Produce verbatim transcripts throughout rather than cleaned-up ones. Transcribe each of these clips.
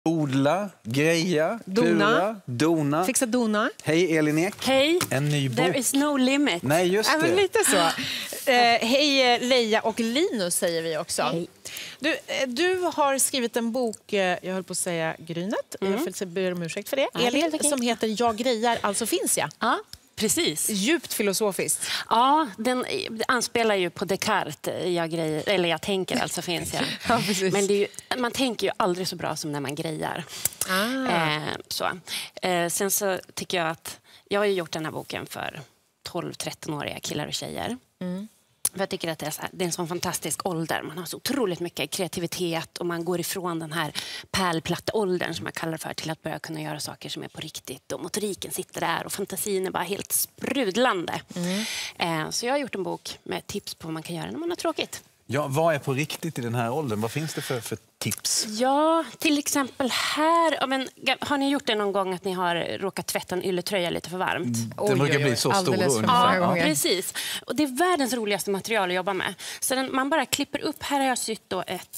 Odla, greja, dona. klura, dona. Fixa dona. Hej Elin Ek. Hej. En ny bok. There is no limit. Nej, just det. Ja, men lite så. Eh, hej Leia och Linus säger vi också. Hej. Du, eh, du har skrivit en bok, eh, jag höll på att säga grynet. Mm. Jag får be om ursäkt för det. Ja, Elin, det som heter Jag grejar, alltså finns jag. Ja, precis. Djupt filosofiskt. Ja, den anspelar ju på Descartes. Jag grejer, eller jag tänker, alltså finns jag. Ja, precis. Men det är ju, man tänker ju aldrig så bra som när man grejar. Ah. Eh, så. Eh, sen så tycker jag att jag har ju gjort den här boken för tolv-tretton-åriga killar och tjejer. Mm. För jag tycker att det är, så här, det är en sån fantastisk ålder. Man har så otroligt mycket kreativitet och man går ifrån den här pärlplatteåldern som jag kallar för till att börja kunna göra saker som är på riktigt. Och motoriken sitter där och fantasin är bara helt sprudlande. Mm. Eh, så jag har gjort en bok med tips på vad man kan göra när man har tråkigt. Ja, vad är på riktigt i den här åldern? Vad finns det för, för tips? Ja, till exempel här. Ja, men, har ni gjort det någon gång att ni har råkat tvätta en ylletröja lite för varmt? Den oj, brukar oj, oj. bli så stor. Ja, ja, precis. Och det är världens roligaste material att jobba med. Så den, man bara klipper upp. Här har jag sytt då ett,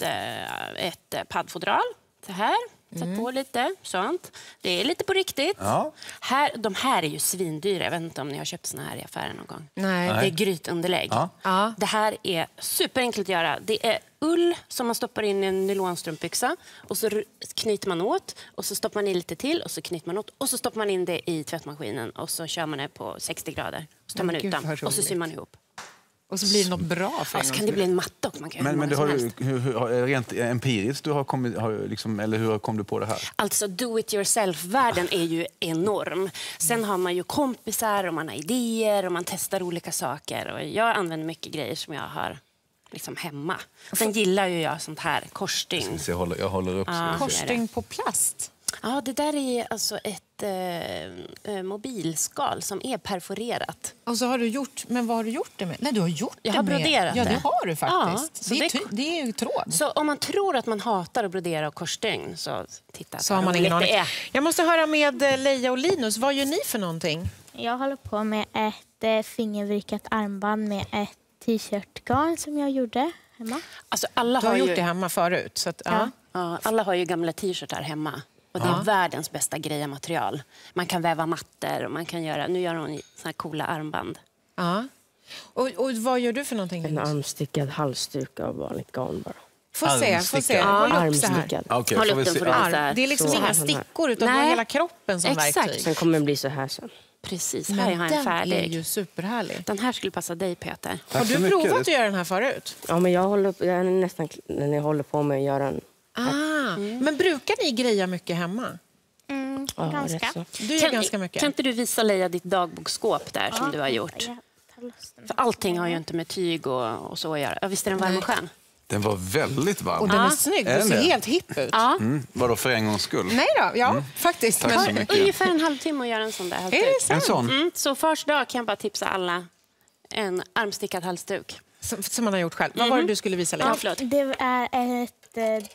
ett paddfodral. Så här. Satt mm. på lite, sånt. Det är lite på riktigt. Ja. Här, de här är ju svindyra. Jag vet inte om ni har köpt såna här i affären någon gång. Nej. Det är grytunderlägg. Ja. Ja. Det här är superenkelt att göra. Det är ull som man stoppar in i en nylonstrumpbyxa. Och så knyter man åt. Och så stoppar man in lite till. Och så knyter man åt. Och så stoppar man in det i tvättmaskinen. Och så kör man det på sextio grader. Och så tar man ut dem. Och så syr man ihop. Och så blir det något bra för en så kan det bli en matta också. Man kan men men du har, hur, hur, rent empiriskt du har kommit, har liksom, eller hur kom du på det här? Alltså do it yourself-världen är ju enorm. Sen har man ju kompisar och man har idéer och man testar olika saker. Och jag använder mycket grejer som jag har liksom hemma. Sen gillar ju jag sånt här korsstygn. Jag håller, jag håller upp. Ja, korsstygn på plast? Ja, det där är alltså ett eh, mobilskal som är perforerat. Och så har du gjort, men vad har du gjort det med? Nej, du har gjort jag det har med. broderat ja, det. Ja, det har du faktiskt. Ja, det, är det, det är ju tråd. Så om man tror att man hatar att brodera och korsstygn så titta så har man ingen aning. Jag måste höra med Leia och Linus, vad gör ni för någonting? Jag håller på med ett eh, fingervirkat armband med ett t-shirtgarn som jag gjorde hemma. Alltså, alla du har, har gjort ju... det hemma förut. Så att, ja. Ja. Ja, alla har ju gamla t-shirtar hemma. Och det är ja. världens bästa grejamaterial. Man kan väva mattor och man kan göra... Nu gör hon såna här coola armband. Ja. Och, och vad gör du för någonting? En armstickad halsduk av vanligt garn bara. Får se, får se. Ja, håll upp så här. Okay, håll upp den för Arm. Det är liksom så inga stickor utan du har hela kroppen som exakt. verktyg. Sen kommer den bli så här sen. Precis, men här är en färdig. Den är ju superhärlig. Den här skulle passa dig, Peter. Tack har du mycket. provat att göra den här förut? Ja, men jag håller, jag är nästan när jag håller på med att göra den. Ah, mm. Men brukar ni greja mycket hemma? Mm, ja, ganska. Du gör kan, ganska mycket. Kan inte du visa Leia ditt dagboksskåp där ja, som du har gjort? För allting har ju inte med tyg och, och så att göra. Ja, visst är den varm och skön? Den var väldigt varm. Och den är snygg. Den ser helt hipp ut. Ja. Mm. Vadå för en gångs skull? Nej då, ja, mm. faktiskt. Tack men... så mycket. Ungefär en halvtimme att göra en sån där halsduk. Är det sant? En sån? Mm, så fars dag kan jag bara tipsa alla en armstickad halsduk. Som, som man har gjort själv. Mm. Vad var det du skulle visa, Leia? Ja, det är ett eh,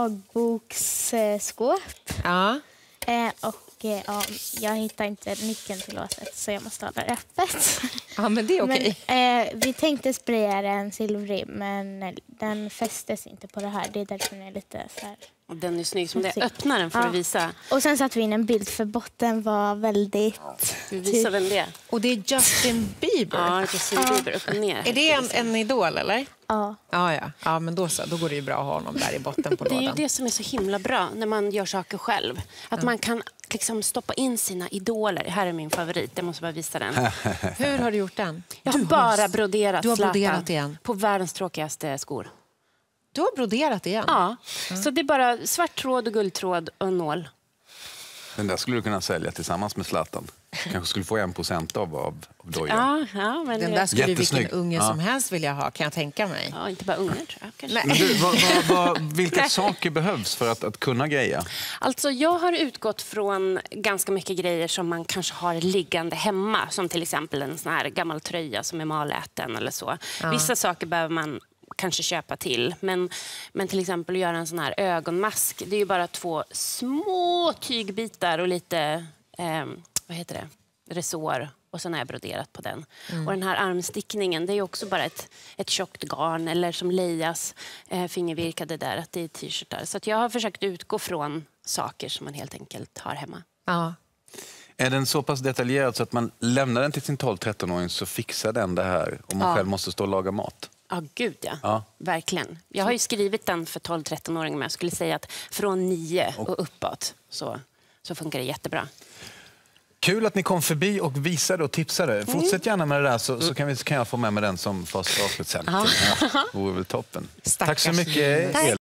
dagboksskåp. Ja. Eh, och eh, ja, jag hittar inte nyckeln till låset så jag måste hålla det öppet. Ja, men det är okej. Men, eh, vi tänkte spraya den silvrig men den fästes inte på det här. Det är därför den är lite så här. Och den är snygg som det. Öppna den för ja. att visa. Och sen satte vi in en bild för botten var väldigt... Du visar väl det? Och det är Justin Bieber. Ja, Justin Bieber upp och ner. Är det en, en idol eller? Ja. Ja, ja. Ja, men då så. Då går det ju bra att ha honom där i botten på lådan. Det är ju det som är så himla bra när man gör saker själv. Att ja. man kan liksom stoppa in sina idoler. Här är min favorit. Jag måste bara visa den. Hur har du gjort den? Jag har du bara har... broderat Du har broderat Zlatan igen. På världens tråkigaste skor. Du har broderat igen? Ja. Mm. Så det är bara svart tråd och guldtråd och en nål. Den där skulle du kunna sälja tillsammans med Zlatan. Kanske skulle få en procent av, av, av dojan. Ja, ja, men den det... där skulle Jättesnygg. vilken unge ja. som helst vilja ha, kan jag tänka mig. Ja, inte bara ungar tror jag. Kanske. Men du, vad, vad, vad, vilka saker behövs för att, att kunna greja? Alltså, jag har utgått från ganska mycket grejer som man kanske har liggande hemma. Som till exempel en sån här gammal tröja som är maläten eller så. Ja. Vissa saker behöver man kanske köpa till. Men, men till exempel göra en sån här ögonmask. Det är ju bara två små tygbitar och lite, eh, vad heter det, resår. Och sen har jag broderat på den. Mm. Och den här armstickningen, det är också bara ett, ett tjockt garn. Eller som Leias eh, fingervirkade där, att det är t-shirtar. Så att jag har försökt utgå från saker som man helt enkelt har hemma. Ja. Är den så pass detaljerad så att man lämnar den till sin tolv-tretton-åring så fixar den det här om man Ja. själv måste stå och laga mat? Ja, gud ja. Ja. Verkligen. Jag har ju skrivit den för tolv-tretton-åringar, men jag skulle säga att från nio och uppåt så, så funkar det jättebra. Kul att ni kom förbi och visade och tipsade. Fortsätt gärna med det där så, så kan, vi, kan jag få med mig den som första avslut sen. Ja. Det vore väl toppen. Stackars Tack så mycket, Tack. Elin.